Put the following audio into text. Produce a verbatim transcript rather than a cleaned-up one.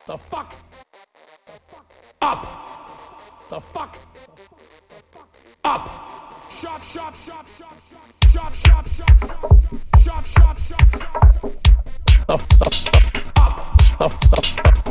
The fuck up. The fuck up. Shot, shot, shot, shot, shot, shot, shot, shot, shot, shot, shot, shot, shot. The, the, the, up. The, the, the,